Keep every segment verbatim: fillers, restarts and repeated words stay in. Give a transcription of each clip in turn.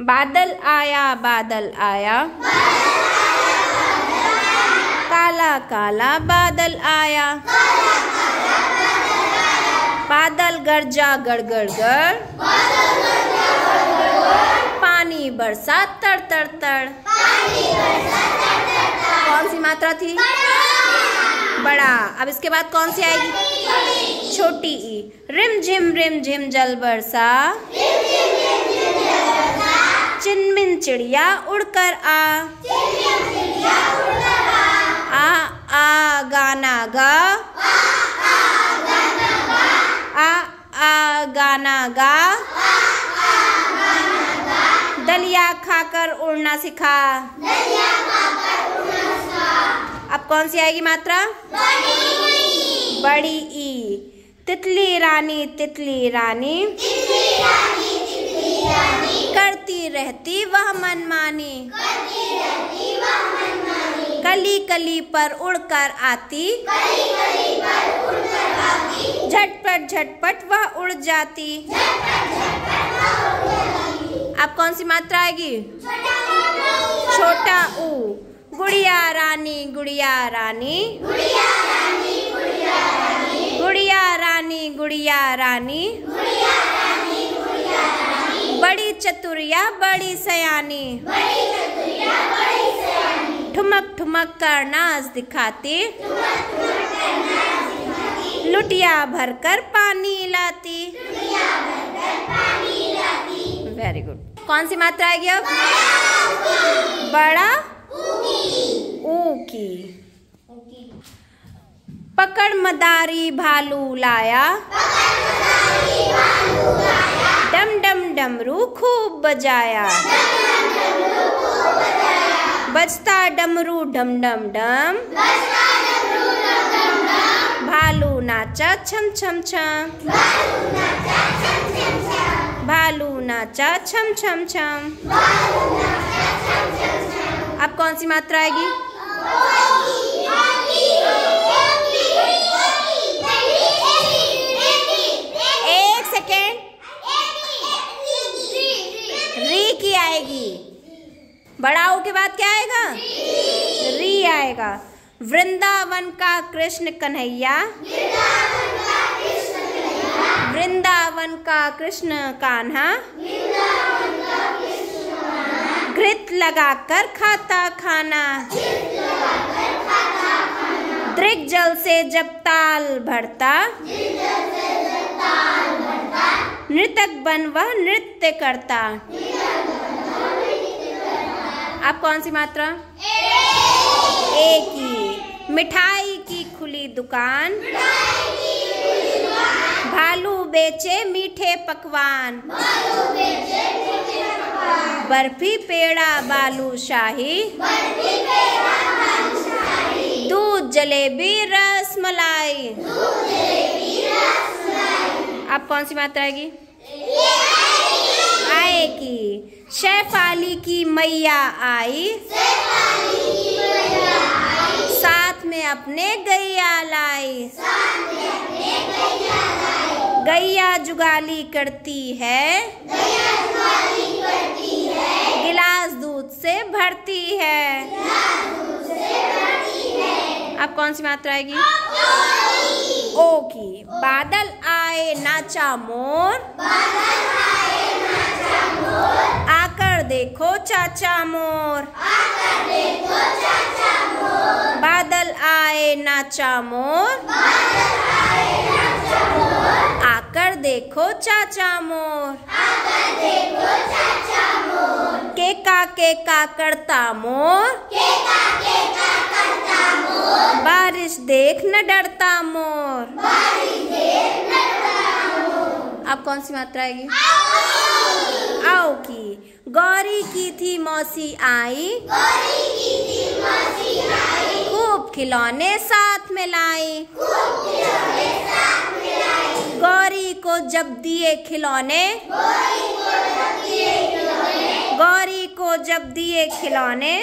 बादल आया बादल आया, काला काला बादल आया, बादल गरजा गड़ गड़ गड़, पानी बरसा तड़ तड़ तड़। कौन सी मात्रा थी? बड़ा। अब इसके बाद कौन सी आएगी? छोटी ई। रिम झिम रिम झिम जल बरसा, चिनमिन चिड़िया उड़कर आ, आ आ गाना गा, आ आ गाना गा, दलिया खाकर उड़ना सिखा। अब कौन सी आएगी मात्रा? बड़ी ई। तितली रानी तितली रानी, करती रहती वह मनमानी, कली कली पर उड़कर आती, झटपट झटपट वह उड़ जाती। अब कौन सी मात्रा आएगी? छोटा ऊ। गुड़िया रानी गुड़िया रानी, गुड़िया रानी गुड़िया रानी, बड़ी चतुरिया बड़ी सयानी, ठुमक ठुमक कर नाच दिखाती, लुटिया भरकर पानी लाती। Very good. कौन सी मात्रा आएगी अब? बड़ा ऊ की। पकड़ मदारी भालू लाया, डम डम डमरू खूब बजाया, बजता डमरू डम डम डम, भालू नाचा छम छम छम, भालू नाचा छम छम छम। अब कौन सी मात्रा आएगी? एक सेकेंड, री की आएगी। बड़ाऊ के बाद क्या आएगा? री आएगा। वृंदावन का कृष्ण कन्हैया, वृंदावन का कृष्ण कान्हा, घृत लगाकर खाता खाना, दृग जल से जब ताल भरता, नृतक बन वह नृत्य करता। अब कौन सी मात्रा? एक ही। मिठाई की खुली दुकान, भालू बेचे मीठे पकवान, बर्फी पेड़ा बालूशाही, दूध जलेबी रस मलाई। अब कौन सी मात्रा आएगी? आएगी। शेफाली की मैया आई, साथ में अपने गैया लाई, गैया जुगाली करती है, गिलास दूध से भरती है। अब कौन सी मात्रा आएगी? ओ की। बादल आए नाचा मोर, आकर देखो चाचा मोर, बादल आए नाचा मोर, आकर देखो चाचा मोर, केका केका करता मोर, बारिश देख न डरता मोर। अब कौन सी मात्रा आएगी? आओ की। गौरी की थी मौसी आई, खूब खिलौने साथ में लाई, गौरी को जब दिए खिलौने, गौरी को जब दिए खिलौने,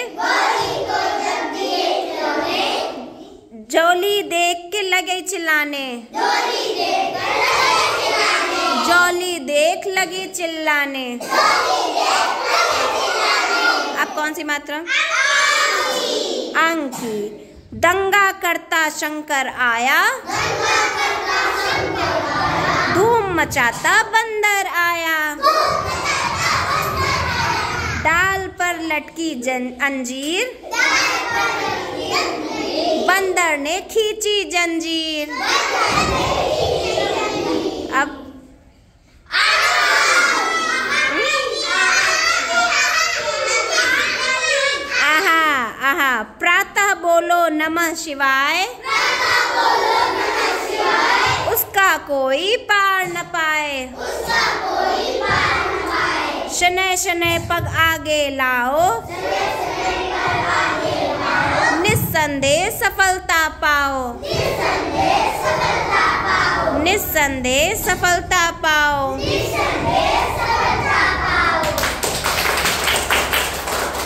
जोली देख के लगे चिल्लाने, जॉली देख लगी चिल्लाने। कौन सी मात्रा? अंग की। दंगा करता शंकर आया, धूम मचाता बंदर आया। डाल पर लटकी जन अंजीर, बंदर ने खींची जंजीर। अब आहा आहा प्रातः बोलो नमः शिवाय, उसका कोई पार न पाए। शनै शनै पग आगे लाओ, निस्संदेह सफलता पाओ। निस्संदेह सफलता पाओ।